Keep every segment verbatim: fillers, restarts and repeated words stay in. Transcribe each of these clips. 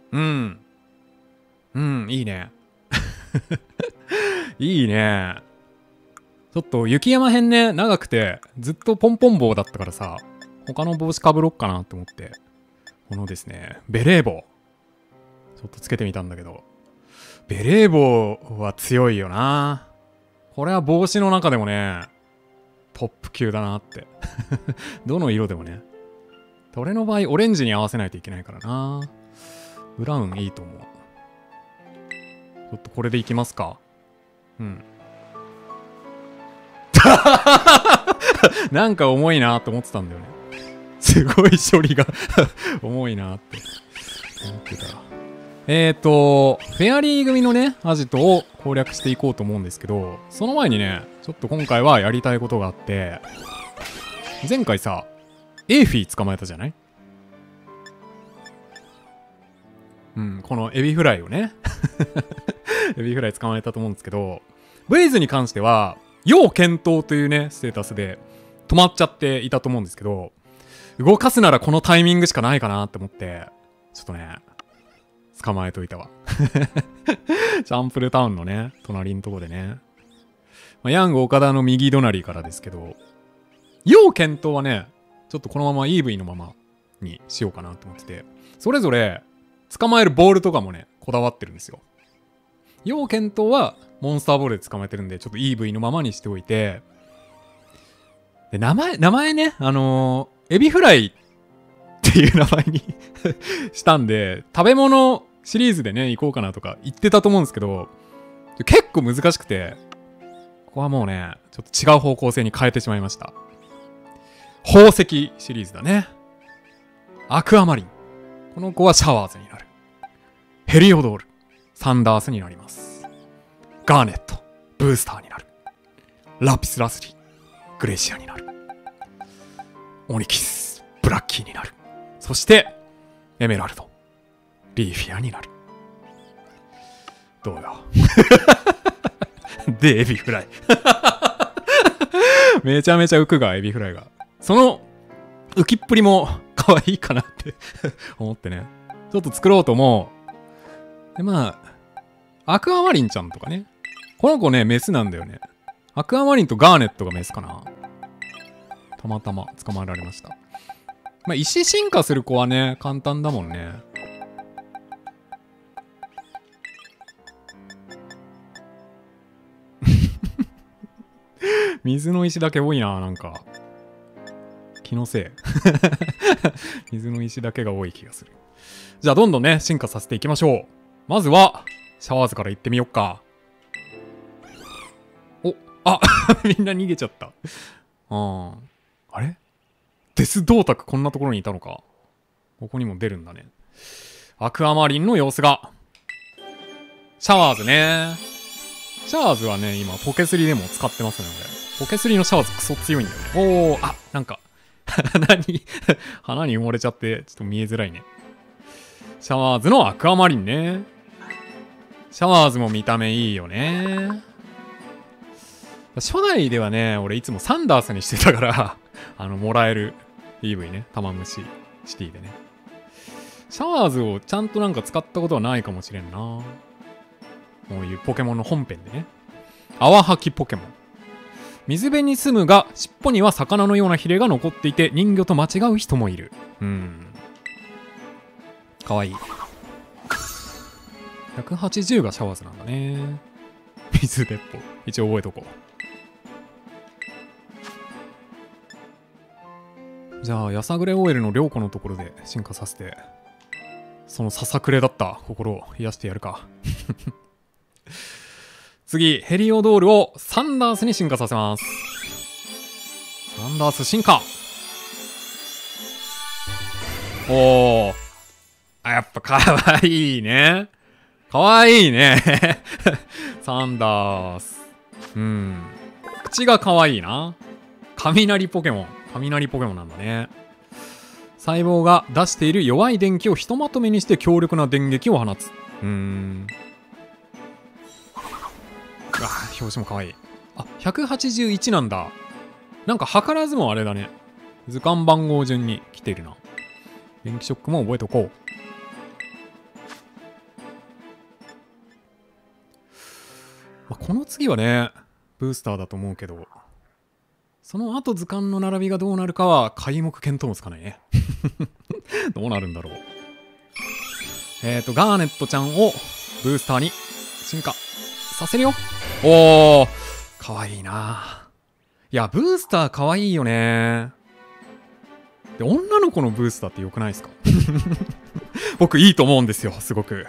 うん。うん、いいね。いいね。ちょっと雪山編ね、長くて、ずっとポンポン帽だったからさ、他の帽子かぶろっかなって思って、このですね、ベレー帽。ちょっとつけてみたんだけど、ベレー帽は強いよな。これは帽子の中でもね、トップ級だなって。どの色でもね。俺の場合、オレンジに合わせないといけないからな。ブラウンいいと思う。ちょっとこれでいきますか。うん。なんか重いなって思ってたんだよね。すごい処理が重いなって思ってた。えーと、フェアリー組のね、アジトを攻略していこうと思うんですけど、その前にね、ちょっと今回はやりたいことがあって、前回さ、エーフィー捕まえたじゃない？うん、このエビフライをね。エビフライ捕まえたと思うんですけど、ブレイズに関しては、要検討というね、ステータスで止まっちゃっていたと思うんですけど、動かすならこのタイミングしかないかなって思って、ちょっとね、捕まえといたわ。チャンプルタウンのね、隣のとこでね。まあ、ヤング岡田の右隣からですけど、要検討はね、ちょっとこのまま イーブイ のままにしようかなと思ってて、それぞれ捕まえるボールとかもね、こだわってるんですよ。要検討はモンスターボールで捕まえてるんで、ちょっと イーブイ のままにしておいて、で、名前、名前ね、あのー、エビフライっていう名前にしたんで、食べ物シリーズでね、行こうかなとか言ってたと思うんですけど、結構難しくて、ここはもうね、ちょっと違う方向性に変えてしまいました。宝石シリーズだね。アクアマリン。この子はシャワーズになる。ヘリオドール。サンダースになります。ガーネット。ブースターになる。ラピスラスリ。グレイシアになる。オニキス。ブラッキーになる。そして、エメラルド。リーフィアになる。どうよ。で、エビフライ。めちゃめちゃ浮くが、エビフライが。その、浮きっぷりも可愛いかなって思ってね。ちょっと作ろうと思う。で、まあ、アクアマリンちゃんとかね。この子ね、メスなんだよね。アクアマリンとガーネットがメスかな。たまたま捕まえられました。まあ、石進化する子はね、簡単だもんね。水の石だけ多いな、なんか。気のせい。水の石だけが多い気がする。じゃあ、どんどんね、進化させていきましょう。まずは、シャワーズから行ってみよっか。お、あ、みんな逃げちゃった。うん。あれ？デス銅鐸こんなところにいたのか。ここにも出るんだね。アクアマリンの様子が。シャワーズね。シャワーズはね、今、ポケスリでも使ってますね、俺。ポケスリのシャワーズクソ強いんだよね。おー、あ、なんか、花に、花に埋もれちゃって、ちょっと見えづらいね。シャワーズのアクアマリンね。シャワーズも見た目いいよね。初代ではね、俺いつもサンダースにしてたからあの、もらえる イーブイ ね。玉虫シティでね。シャワーズをちゃんとなんか使ったことはないかもしれんな。こういうポケモンの本編でね。泡吐きポケモン。水辺に住むが、尻尾には魚のようなヒレが残っていて、人魚と間違う人もいる。うん。かわいい。ひゃくはちじゅうがシャワーズなんだね。水鉄砲。一応覚えとこう。じゃあ、やさぐれ オーエル の良子のところで進化させて、そのささくれだった心を癒してやるか。次、ヘリオドールをサンダースに進化させます。サンダース進化。おー。あ、やっぱかわいいね。かわいいね。サンダース。うん。口がかわいいな。雷ポケモン。雷ポケモンなんだね。細胞が出している弱い電気をひとまとめにして強力な電撃を放つ。うーん。あ、表紙もかわいい。あ、ひゃくはちじゅういちなんだ。なんか図らずもあれだね。図鑑番号順に来てるな。電気ショックも覚えとこう。 まあ、この次はね、ブースターだと思うけど、その後図鑑の並びがどうなるかは皆目見当もつかないね。どうなるんだろう。えーと、ガーネットちゃんをブースターに進化させるよ。おー、かわいいな。いや、ブースターかわいいよね。で、女の子のブースターって良くないですか？僕いいと思うんですよ、すごく。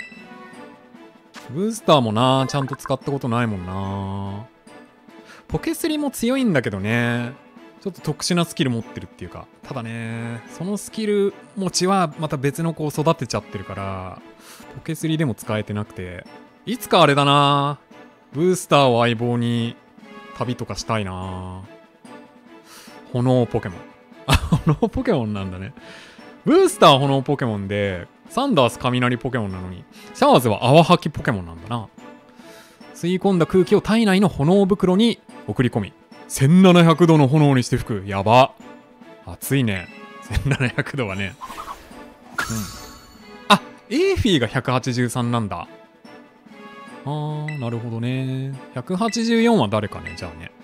ブースターもな、ちゃんと使ったことないもんな。ポケスリも強いんだけどね、ちょっと特殊なスキル持ってるっていうか、ただね、そのスキル持ちはまた別の子を育てちゃってるから、ポケスリでも使えてなくて、いつかあれだな、ブースターを相棒に旅とかしたいな。炎ポケモン。あ、炎ポケモンなんだね。ブースターは炎ポケモンで、サンダース雷ポケモンなのに、シャワーズは泡吐きポケモンなんだな。吸い込んだ空気を体内の炎袋に送り込み、せんななひゃくどの炎にして吹く。やば。熱いね。せんななひゃくどはね。うん。あ、エーフィーがひゃくはちじゅうさんなんだ。あー、なるほどね。ひゃくはちじゅうよんは誰かね、じゃあね。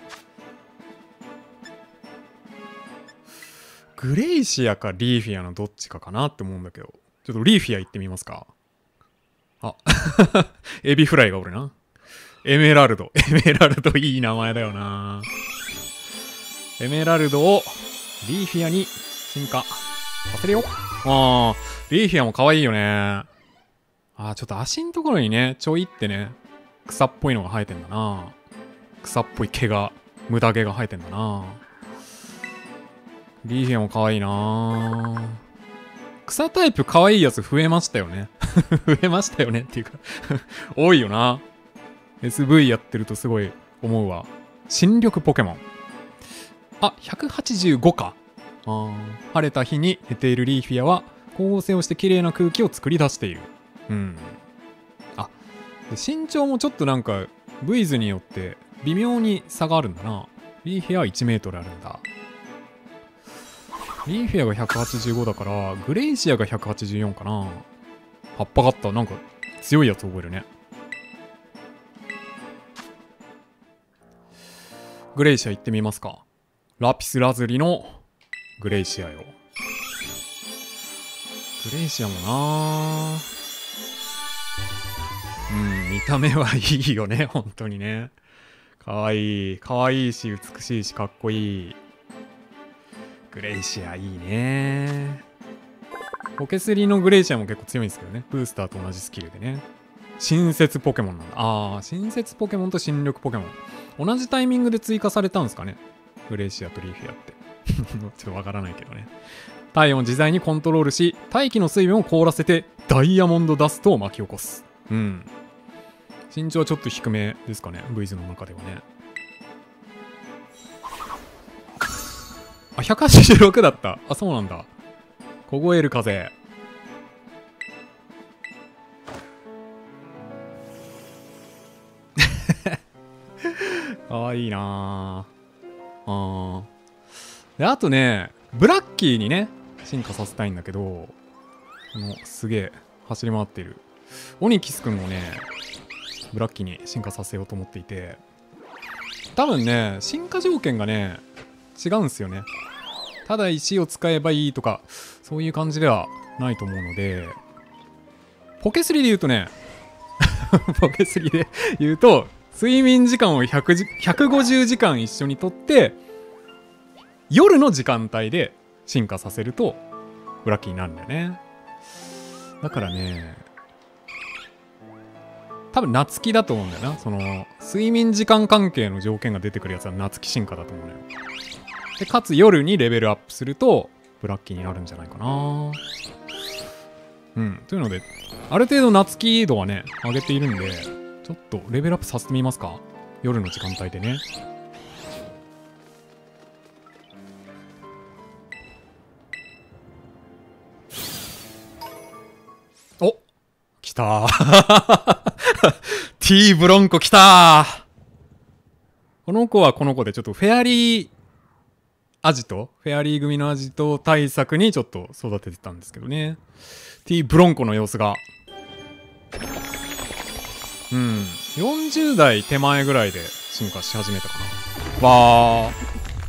グレイシアかリーフィアのどっちかかなって思うんだけど。ちょっとリーフィア行ってみますか。あ、エビフライがおるな。エメラルド。エメラルドいい名前だよな。エメラルドをリーフィアに進化させるよ。あー、リーフィアも可愛いよね。あー、ちょっと足のところにね、ちょいってね、草っぽいのが生えてんだな。草っぽい毛が、無駄毛が生えてんだな。リーフィアも可愛いな。草タイプ可愛いやつ増えましたよね。増えましたよねっていうか多いよな。エスブイ やってるとすごい思うわ。新緑ポケモン。あ、ひゃくはちじゅうごか。あー、晴れた日に寝ているリーフィアは光合成をして綺麗な空気を作り出している。うん。あ、で身長もちょっとなんか ブイズ によって微妙に差があるんだな。リーフィアはいちメートルあるんだ。リーフィアがひゃくはちじゅうごだから、グレイシアがひゃくはちじゅうよんかな。葉っぱがあった。なんか強いやつ覚えるね。グレイシア行ってみますか。ラピスラズリのグレイシアよ。グレイシアもな、うん、見た目はいいよね、本当にね。かわいい。かわいいし、美しいし、かっこいい。グレイシアいいね。ポケスリのグレイシアも結構強いんですけどね。ブースターと同じスキルでね。新設ポケモンなんだ。あー、新設ポケモンと新緑ポケモン。同じタイミングで追加されたんですかね。グレイシアとリーフィアって。ちょっとわからないけどね。体温を自在にコントロールし、大気の水分を凍らせてダイヤモンドダストを巻き起こす。うん。身長はちょっと低めですかね。ブイズの中ではね。あ、ひゃくはちじゅうろくだった。あ、そうなんだ。凍える風。かわいいなぁ。あー。で、あとね、ブラッキーにね、進化させたいんだけど、このすげえ走り回っているオニキスくんをね、ブラッキーに進化させようと思っていて、多分ね、進化条件がね、違うんすよね。ただ石を使えばいいとか、そういう感じではないと思うので、ポケスリで言うとね、ポケスリで言うと、睡眠時間をひゃくじひゃくごじゅうじかん一緒にとって、夜の時間帯で進化させると、ブラッキーになるんだよね。だからね、多分夏希だと思うんだよな。その、睡眠時間関係の条件が出てくるやつは夏希進化だと思うのよ。で、かつ夜にレベルアップすると、ブラッキーになるんじゃないかな。うん。というので、ある程度夏希度はね、上げているんで、ちょっとレベルアップさせてみますか。夜の時間帯でね。お、来たー。T ブロンコ来たー。この子はこの子でちょっとフェアリーアジト、フェアリー組のアジト対策にちょっと育ててたんですけどね。T ブロンコの様子が。うん。 よんじゅう代手前ぐらいで進化し始めたかな。わー。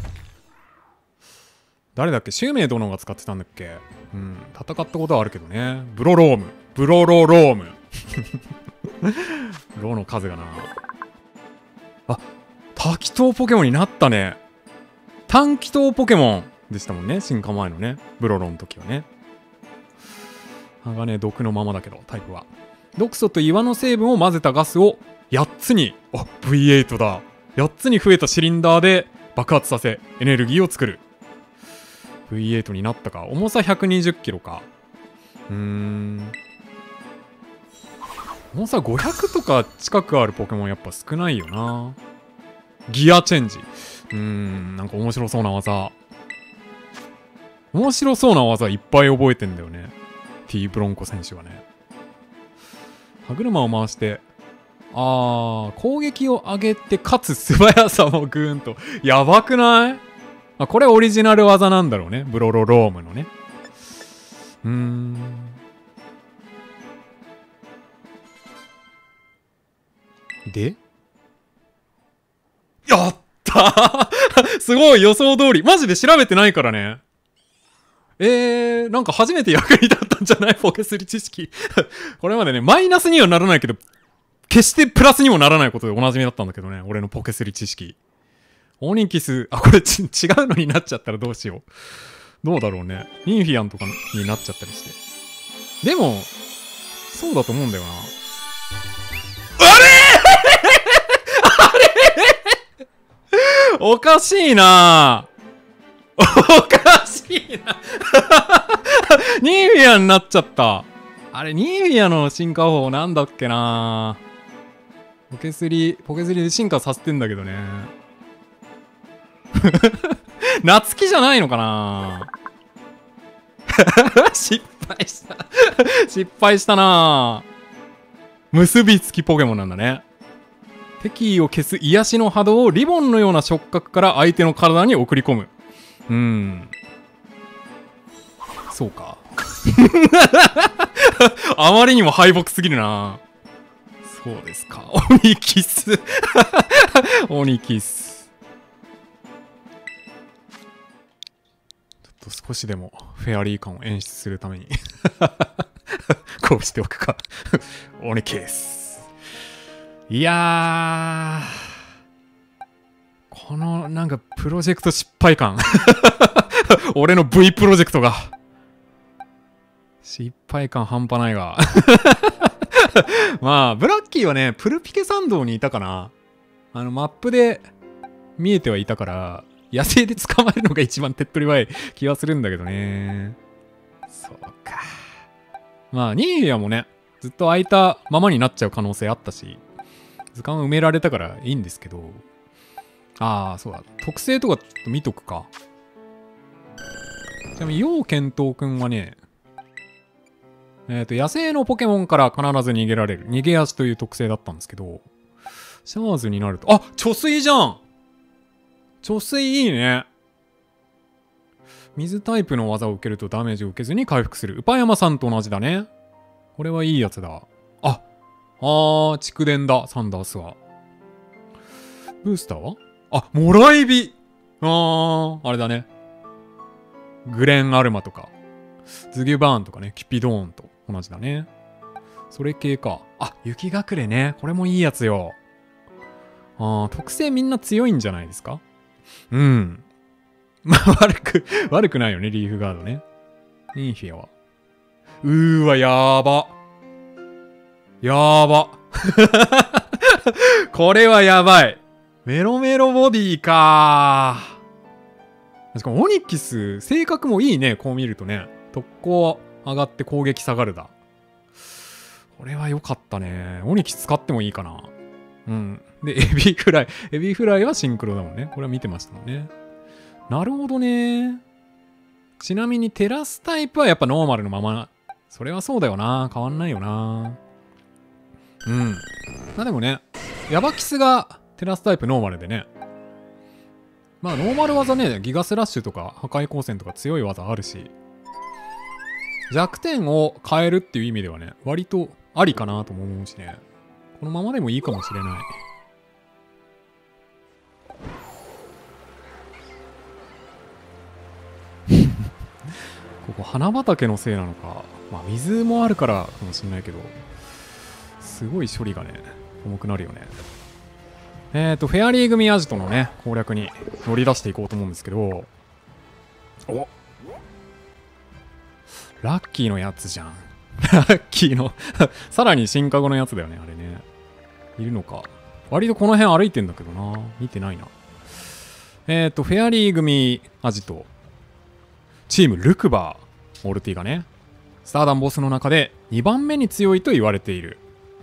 誰だっけ、シュウメイ殿が使ってたんだっけ。うん、戦ったことはあるけどね。ブロローム。ブロロローム。ロの数がな。あ、多気筒ポケモンになったね。短気筒ポケモンでしたもんね、進化前のね。ブロロの時はね。鋼毒のままだけど、タイプは。毒素と岩の成分を混ぜたガスをやっつに、あ、ブイエイト だ。やっつに増えたシリンダーで爆発させ、エネルギーを作る。ブイエイト になったか。重さひゃくにじゅっキロか。うーん。重さごひゃくとか近くあるポケモンやっぱ少ないよな。ギアチェンジ。うーん、なんか面白そうな技。面白そうな技いっぱい覚えてんだよね。T ブロンコ選手はね。歯車を回して、あー、攻撃を上げて、かつ素早さもグーンと。やばくない？あ、これオリジナル技なんだろうね。ブロロロームのね。うーん。でやったーすごい予想通り。マジで調べてないからね。えー、なんか初めて役に立ったんじゃないポケスリ知識。これまでね、マイナスにはならないけど、決してプラスにもならないことでおなじみだったんだけどね。俺のポケスリ知識。オニキス、あ、これち違うのになっちゃったらどうしよう。どうだろうね。インフィアンとかになっちゃったりして。でも、そうだと思うんだよな。あれあれおかしいなおかしいなニーフィアになっちゃった。あれ、ニーフィアの進化法なんだっけな。ポケスリ、ポケスリで進化させてんだけどね。夏希じゃないのかな失敗した失敗したな。結びつきポケモンなんだね。敵意を消す癒しの波動をリボンのような触覚から相手の体に送り込む。うーん。そうか。あまりにも敗北すぎるな。そうですか。オニキス。オニキス。ちょっと少しでもフェアリー感を演出するために。こうしておくか。オニキス。いやー。このなんかプロジェクト失敗感。俺の V プロジェクトが。失敗感半端ないが。まあ、ブラッキーはね、プルピケ山道にいたかな。あの、マップで見えてはいたから、野生で捕まえるのが一番手っ取り早い気はするんだけどね。そうか。まあ、ニーヤもね、ずっと空いたままになっちゃう可能性あったし、図鑑埋められたからいいんですけど、ああ、そうだ。特性とかちょっと見とくか。ちなみに、楊健闘くんはね、えっと、野生のポケモンから必ず逃げられる。逃げ足という特性だったんですけど、シャーズになると、あ、貯水じゃん貯水いいね。水タイプの技を受けるとダメージを受けずに回復する。ウパヤマさんと同じだね。これはいいやつだ。あ、あー、蓄電だ、サンダースは。ブースターはあ、もらい火あー、あれだね。グレンアルマとか、ズギュバーンとかね、キュピドーンと同じだね。それ系か。あ、雪隠れね。これもいいやつよ。あー、特性みんな強いんじゃないですか？うん。まあ、悪く、悪くないよね、リーフガードね。インフィアは。うーわ、やーば。やーば。これはやばい。メロメロボディかー。しかもオニキス、性格もいいね、こう見るとね。特攻上がって攻撃下がるだ。これは良かったね。オニキス使ってもいいかな。うん。で、エビフライ。エビフライはシンクロだもんね。これは見てましたもんね。なるほどね。ちなみにテラスタイプはやっぱノーマルのまま。それはそうだよな。変わんないよな。うん。まあでもね、ヤバキスがテラスタイプノーマルでね。まあノーマル技ね、ギガスラッシュとか破壊光線とか強い技あるし、弱点を変えるっていう意味ではね、割とありかなとも思うしね。 このままでもいいかもしれない。ここ花畑のせいなのか、まあ水もあるからかもしれないけど、すごい処理がね重くなるよね。えーとフェアリー組アジトのね攻略に乗り出していこうと思うんですけど、おラッキーのやつじゃん。ラッキーのさらに進化後のやつだよね、あれね。いるのか。割とこの辺歩いてんだけどな。見てないな。えーと、フェアリー組アジト。チームルクバー。オルティがね。スターダンボスの中でにばんめに強いと言われている。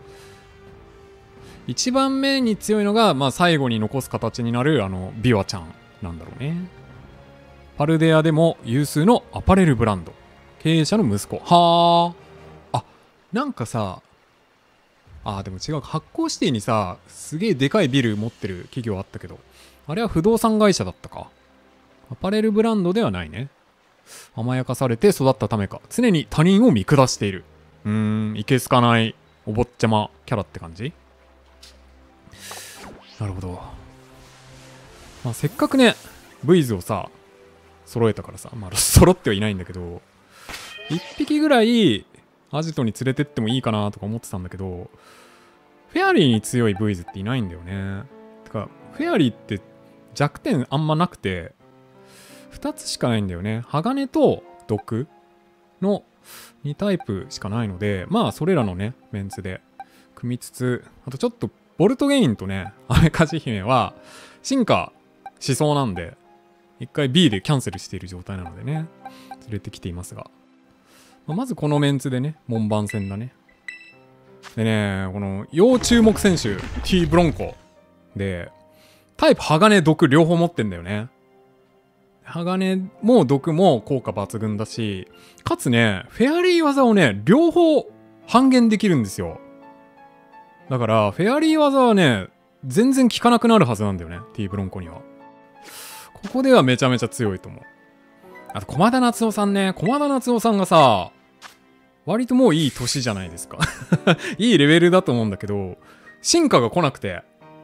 いちばんめに強いのが、まあ最後に残す形になる、あの、ビワちゃんなんだろうね。パルデアでも有数のアパレルブランド。経営者の息子。はあ。あ、なんかさ、あ、でも違う。発行指定にさ、すげえでかいビル持ってる企業あったけど、あれは不動産会社だったか。アパレルブランドではないね。甘やかされて育ったためか、常に他人を見下している。うーん、いけすかないお坊ちゃまキャラって感じ？なるほど。まあ、せっかくね、ブイズをさ、揃えたからさ、まあ、揃ってはいないんだけど、一匹ぐらいアジトに連れてってもいいかなとか思ってたんだけど、フェアリーに強いブイズっていないんだよね。てか、フェアリーって弱点あんまなくて、ふたつしかないんだよね。鋼と毒のにタイプしかないので、まあそれらのね、メンツで組みつつ、あとちょっとボルトゲインとね、アメカジ姫は進化しそうなんで、一回 B でキャンセルしている状態なのでね、連れてきていますが。まあ、まずこのメンツでね、門番戦だね。でね、この要注目選手、T ブロンコで、タイプ鋼毒両方持ってんだよね。鋼も毒も効果抜群だし、かつね、フェアリー技をね、両方半減できるんですよ。だから、フェアリー技はね、全然効かなくなるはずなんだよね、T ブロンコには。ここではめちゃめちゃ強いと思う。あと、駒田夏夫さんね、駒田夏夫さんがさ、割ともういい年じゃないですか。いいレベルだと思うんだけど、進化が来なくて。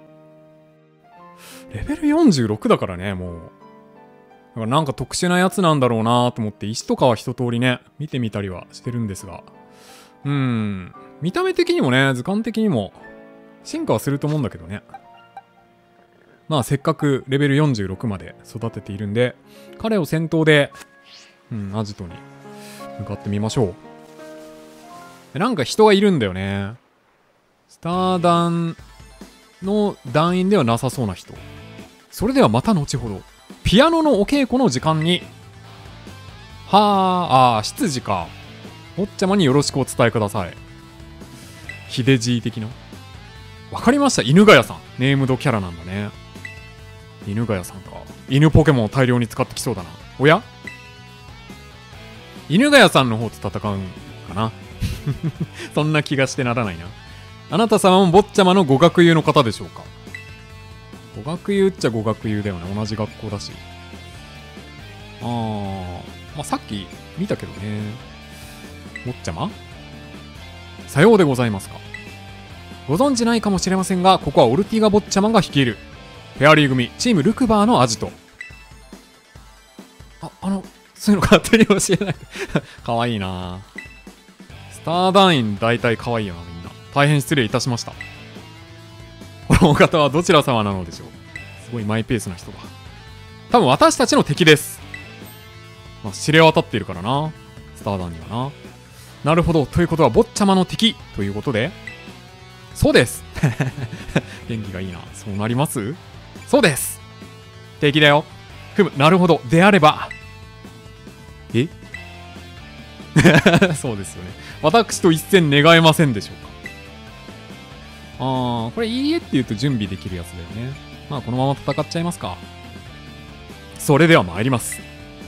レベルよんじゅうろくだからね、もう。だからなんか特殊なやつなんだろうなと思って石とかは一通りね、見てみたりはしてるんですが。うーん。見た目的にもね、図鑑的にも進化はすると思うんだけどね。まあせっかくレベルよんじゅうろくまで育てているんで、彼を先頭で、うん、アジトに向かってみましょう。でなんか人がいるんだよね。スターダンの団員ではなさそうな人。それではまた後ほど。ピアノのお稽古の時間に。はあ、ああ、執事か。おっちゃまによろしくお伝えください。秀じい的な。わかりました。犬ヶ谷さん。ネームドキャラなんだね。犬ヶ谷さんか。犬ポケモンを大量に使ってきそうだな。おや？犬ヶ谷さんの方と戦うんかな。そんな気がしてならないな。あなた様も坊ちゃまの語学友の方でしょうか？語学友っちゃ語学友だよね。同じ学校だし。あー、まあ、さっき見たけどね。坊ちゃま？さようでございますか。ご存知ないかもしれませんが、ここはオルティガ坊ちゃまが率いるフェアリー組チームルクバーのアジト。あ、あの、そういうの勝手に教えない。かわいいな。スター団員大体かわいいよな、みんな。大変失礼いたしました。このお方はどちら様なのでしょう。すごいマイペースな人だ。多分私たちの敵です。まあ、知れ渡っているからな。スター団にはな。なるほど。ということは、坊ちゃまの敵ということで、そうです。元気がいいな。そうなります？そうです。敵だよ。ふむ、なるほど。であれば。えそうですよね。私と一戦願えませんでしょうか。あー、これいいえって言うと準備できるやつだよね。まあ、このまま戦っちゃいますか。それでは参ります。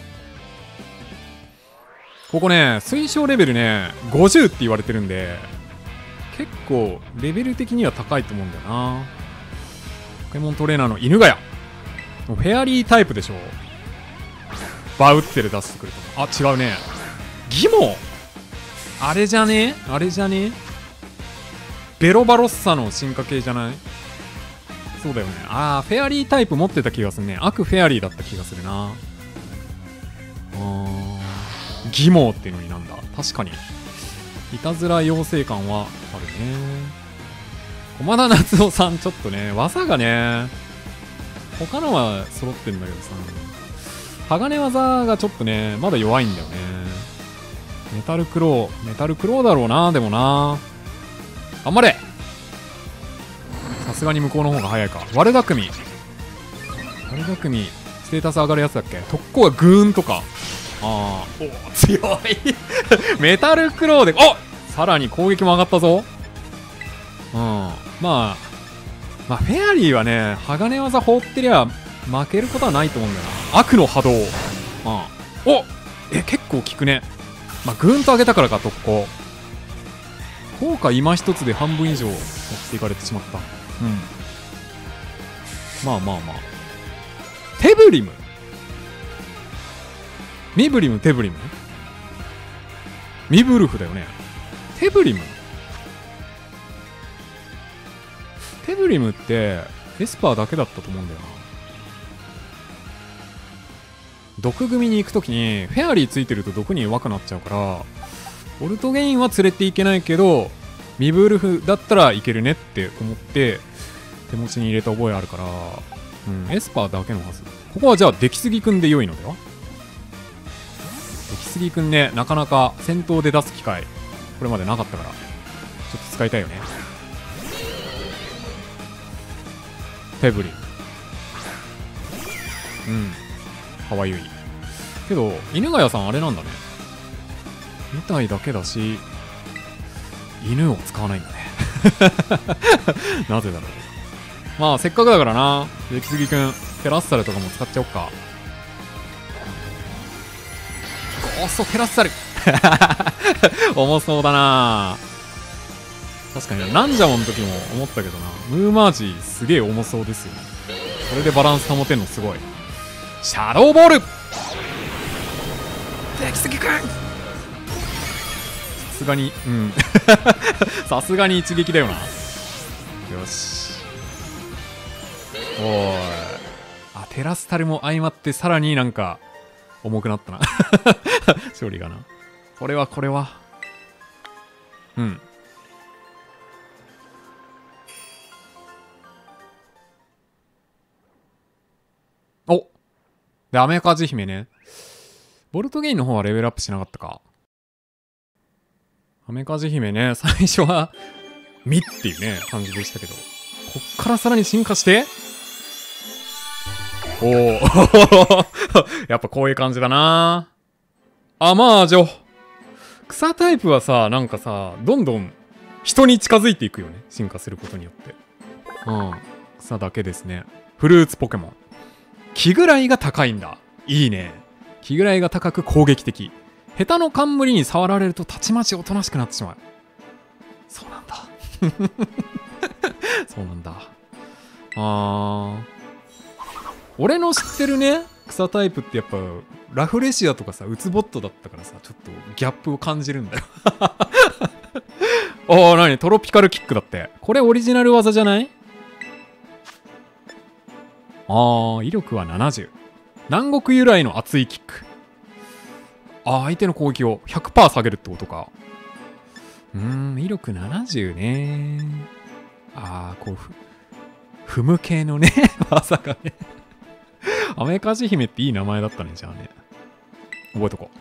ここね、推奨レベルね、ごじゅうって言われてるんで、結構レベル的には高いと思うんだよな。ポケモントレーナーの犬ヶ谷。フェアリータイプでしょ。バウッテル出してくると。あ、違うね。ギモあれじゃねあれじゃねベロバロッサの進化系じゃない？そうだよね。ああ、フェアリータイプ持ってた気がするね。悪フェアリーだった気がするな。あー、義毛っていうのになんだ。確かにいたずら妖精感はあるね。駒田夏夫さんちょっとね、技がね、他のは揃ってんだけどさ、鋼技がちょっとね、まだ弱いんだよね。メタルクロー、メタルクローだろうな。でもな、頑張れ。さすがに向こうの方が早いか。悪巧み、悪巧みステータス上がるやつだっけ。特攻がグーンとか。ああ、お強いメタルクローで、お、さらに攻撃も上がったぞ。うん、まあまあフェアリーはね、鋼技放ってりゃ負けることはないと思うんだよな。悪の波動、うん、お、え、結構効くね。まあグーンと上げたからか。特攻効果今一つで半分以上持っていかれてしまった。うん、まあまあまあ、テブリム、ミブリム、テブリム、ミブルフだよね。テブリム、テブリムってエスパーだけだったと思うんだよな。毒組に行くときにフェアリーついてると毒に弱くなっちゃうから、ボルトゲインは連れていけないけどミブルフだったらいけるねって思って手持ちに入れた覚えあるから、うん、エスパーだけのはず。ここはじゃあ出来すぎくんで良いのでは。出来すぎくんね、なかなか戦闘で出す機会これまでなかったからちょっと使いたいよね。テブリン、うん、かわゆいけど犬ヶ谷さんあれなんだね、みたいだけだし犬を使わないんだねなぜだろう。まあせっかくだからな、出来すぎくんテラッサルとかも使っちゃおっか。ゴーストテラッサル重そうだな。確かにナンジャモンの時も思ったけどな、ムーマージすげえ重そうですよね。これでバランス保てんのすごい。シャドーボール、出来すぎくん、さすがに、うんさすがに一撃だよな。よし、おーい、あ、テラスタルも相まってさらになんか重くなったな勝利がな。これはこれはうん、おで、アメカジ姫ね。ボルトゲインの方はレベルアップしなかったか。アメカジ姫ね、最初はミっていうね感じでしたけど、こっからさらに進化して、おおやっぱこういう感じだな。アマージョ、草タイプはさ、なんかさ、どんどん人に近づいていくよね、進化することによって。うん、草だけですね。フルーツポケモン、気ぐらいが高いんだ。いいね。気ぐらいが高く攻撃的。下手の冠に触られるとたちまちおとなしくなってしまう。そうなんだそうなんだ。あー、俺の知ってるね草タイプってやっぱラフレシアとかさ、ウツボットだったからさ、ちょっとギャップを感じるんだよおー、なにトロピカルキックだって。これオリジナル技じゃない？あー、威力はななじゅう。南国由来の熱いキック。あー、相手の攻撃を ひゃくパーセント 下げるってことか。うーん、威力ななじゅうね。あー、こうふ踏む系のね技がねアメカジ姫っていい名前だったね。じゃあね、覚えとこう。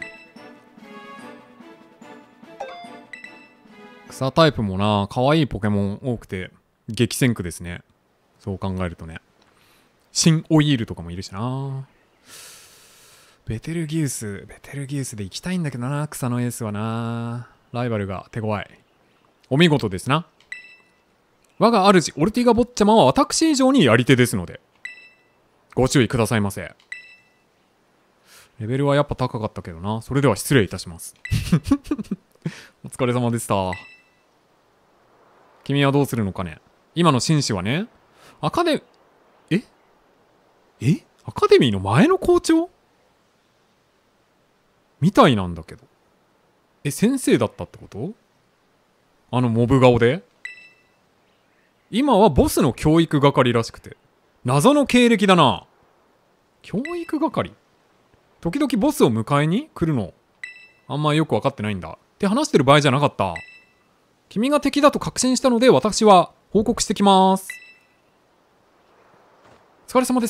草タイプもな、可愛いポケモン多くて激戦区ですね、そう考えるとね。新オイールとかもいるしな。ベテルギウス、ベテルギウスで行きたいんだけどな、草のエースはな。ライバルが手強い。お見事ですな。我が主オルティガ坊ちゃまは私以上にやり手ですのでご注意くださいませ。レベルはやっぱ高かったけどな。それでは失礼いたしますお疲れ様でした。君はどうするのかね。今の紳士はね、アカデええアカデミーの前の校長みたいなんだけど。え、先生だったってこと？あのモブ顔で今はボスの教育係らしくて。謎の経歴だな。教育係？時々ボスを迎えに来るの。あんまよく分かってないんだ。って話してる場合じゃなかった。君が敵だと確信したので私は報告してきます。お疲れ様でした。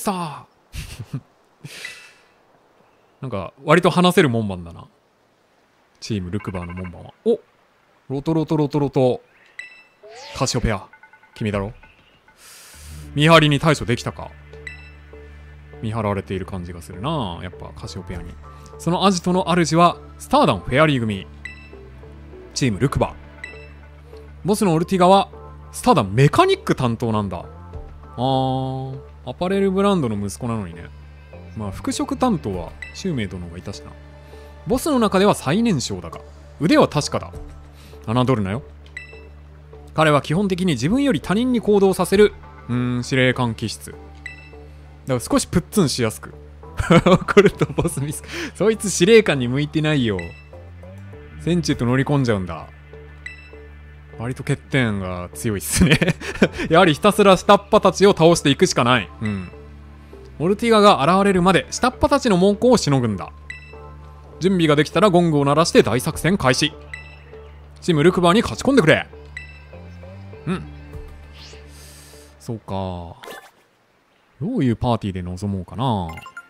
なんか割と話せる門番だな。チームルクバーの門番は。お、ロトロトロトロとカシオペア。君だろ。見張りに対処できたか。見張られている感じがするな。やっぱカシオペアに。そのアジトの主はスターダンフェアリー組。チームルクバー。ボスのオルティガはスターダンメカニック担当なんだ。あー、アパレルブランドの息子なのにね。まあ服飾担当はシュウメイ殿がいたしな。ボスの中では最年少だが腕は確かだ。侮るなよ。彼は基本的に自分より他人に行動させるうーん司令官気質だから少しプッツンしやすく怒るとボスミス。そいつ司令官に向いてないよ。戦地へと乗り込んじゃうんだ。割と欠点が強いっすねやはりひたすら下っ端たちを倒していくしかない。うん。オルティガが現れるまで下っ端たちの猛攻をしのぐんだ。準備ができたらゴングを鳴らして大作戦開始。チームルクバーに勝ち込んでくれ。うん。そうか。どういうパーティーで臨もうかな。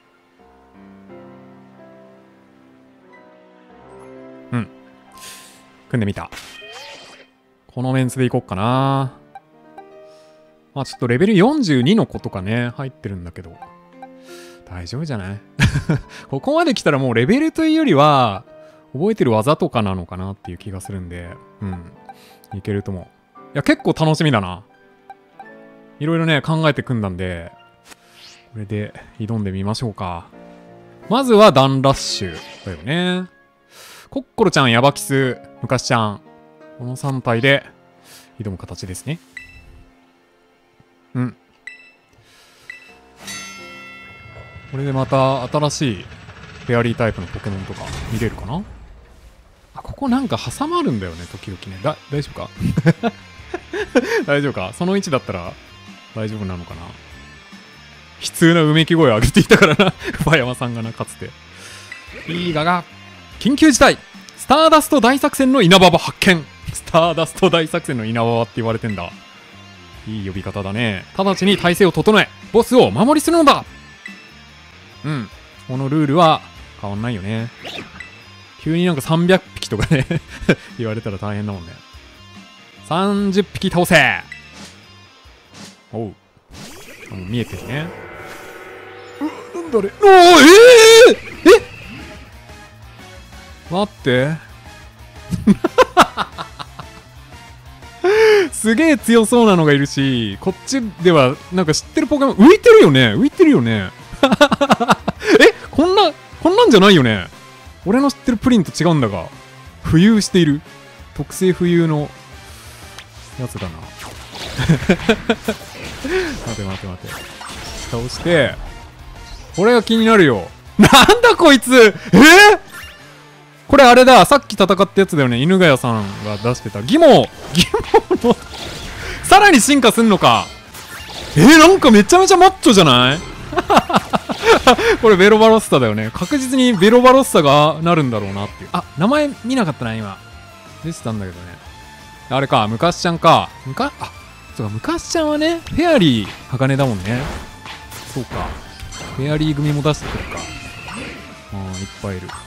うん。組んでみた。このメンツでいこっかな。まあちょっとレベルよんじゅうにの子とかね、入ってるんだけど。大丈夫じゃないここまで来たらもうレベルというよりは、覚えてる技とかなのかなっていう気がするんで、うん。いけると思う。いや、結構楽しみだな。いろいろね、考えて組んだんで、これで挑んでみましょうか。まずはダンラッシュだよね。コッコロちゃん、ヤバキス、ムカシちゃん。このさん体で挑む形ですね。うん。これでまた新しいフェアリータイプのポケモンとか見れるかな。あ、ここなんか挟まるんだよね、時々ね。だ、大丈夫か大丈夫か。その位置だったら大丈夫なのかな。悲痛なうめき声を上げていたからな馬山さんがな、かつて。いいがが、緊急事態スターダスト大作戦の稲葉場発見。スターダスト大作戦の稲葉場って言われてんだ。いい呼び方だね。直ちに体勢を整え、ボスをお守りするのだ。うん。このルールは変わんないよね。急になんかさんびゃくぴきとかね言われたら大変だもんね。さんじゅっぴき倒せ。おう。もう見えてるね。う、なんだあれ。おー、えー、え待ってすげえ強そうなのがいるし、こっちではなんか知ってるポケモン浮いてるよね。浮いてるよねえ、こんなこんなんじゃないよね。俺の知ってるプリンと違うんだが、浮遊している。特性浮遊のやつだな待て待て待て。倒して、これが気になるよ。なんだこいつ。えー、これあれだ、さっき戦ったやつだよね。犬ヶ谷さんが出してたギモギモのさらに進化すんのか。えー、なんかめちゃめちゃマッチョじゃないこれベロバロッサだよね。確実にベロバロッサがなるんだろうなっていう。あ、名前見なかったな今。出てたんだけどね。あれか、ムカシちゃんか。ムカあ、そうか、ムカシちゃんはね、フェアリー鋼だもんね。そうか。フェアリー組も出してくるか。あー、いっぱいいる。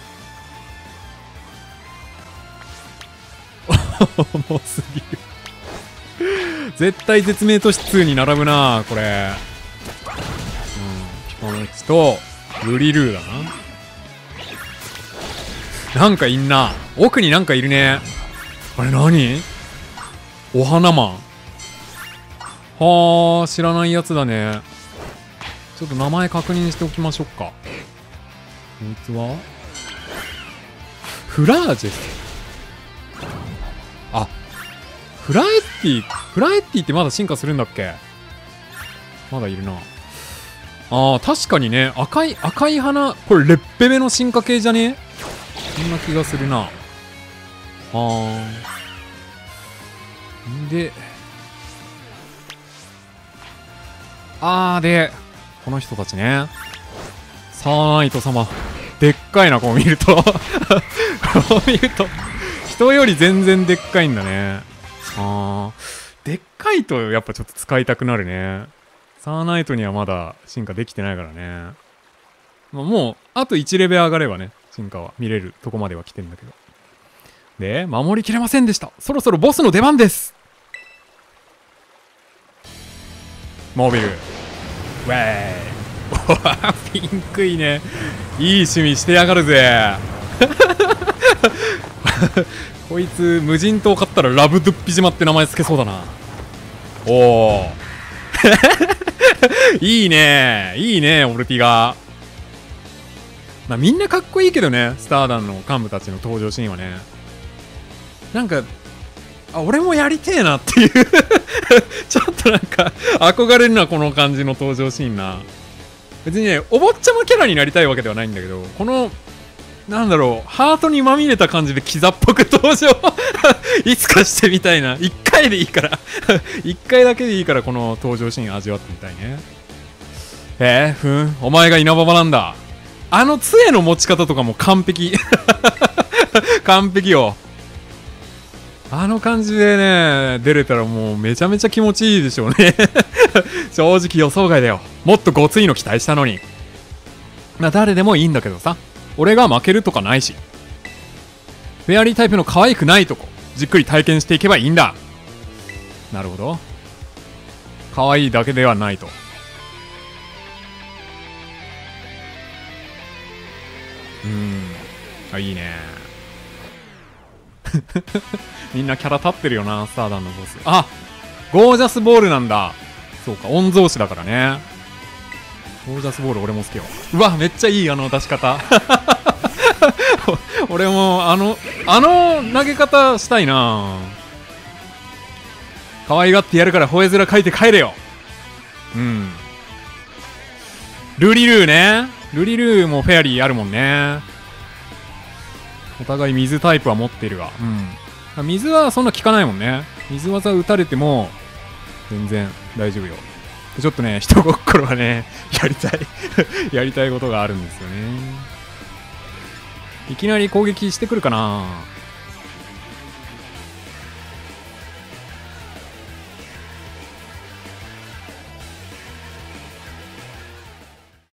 重すぎる絶対絶命都市ツーに並ぶなこれ。うん、ピコムチとルリルーだな。なんかいんな。奥になんかいるね。あれ何？お花マン。はあ、知らないやつだね。ちょっと名前確認しておきましょうか。こいつはフラージェス。あ、フラエッティ、フラエッティってまだ進化するんだっけ？まだいるな。あー、確かにね、赤い、赤い花、これレッペベの進化系じゃね？そんな気がするな。あー。んで、 あーでこの人たちね、サーナイト様でっかいな。こう見るとこう見ると人より全然でっかいんだね。あーでっかいとやっぱちょっと使いたくなるね。サーナイトにはまだ進化できてないからね。まあ、もうあといちレベル上がればね進化は見れるとこまでは来てんだけど。で守りきれませんでした。そろそろボスの出番です。モビルウェーイピンクいね。いい趣味してやがるぜこいつ無人島買ったらラブドゥッピ島って名前つけそうだな。おおいいねいいねオルティガ。まあみんなかっこいいけどね、スターダンの幹部たちの登場シーンはね。なんかあ俺もやりてえなっていうちょっとなんか憧れるなこの感じの登場シーンな。別にねお坊ちゃまキャラになりたいわけではないんだけど、このなんだろうハートにまみれた感じでキザっぽく登場いつかしてみたいな。いっかいでいいからいっかいだけでいいからこの登場シーン味わってみたいね。えー、ふんお前が稲葉なんだ。あの杖の持ち方とかも完璧完璧よ。あの感じでね出れたらもうめちゃめちゃ気持ちいいでしょうね正直予想外だよ。もっとごついの期待したのに。まあ誰でもいいんだけどさ、俺が負けるとかないし、フェアリータイプの可愛くないとこじっくり体験していけばいいんだ。なるほど、可愛いだけではないと。うーんあいいねみんなキャラ立ってるよなスターダンのボス。あゴージャスボールなんだ。そうか御曹司だからね。ゴージャスボール俺も好きよ。うわめっちゃいいあの出し方俺もあのあの投げ方したいな。可愛がってやるから吠え面書いて帰れよ。うんルリルーね。ルリルーもフェアリーあるもんね。お互い水タイプは持ってるが、うん、水はそんな効かないもんね。水技打たれても全然大丈夫よ。ちょっとね人心はねやりたいやりたいことがあるんですよね。いきなり攻撃してくるかな。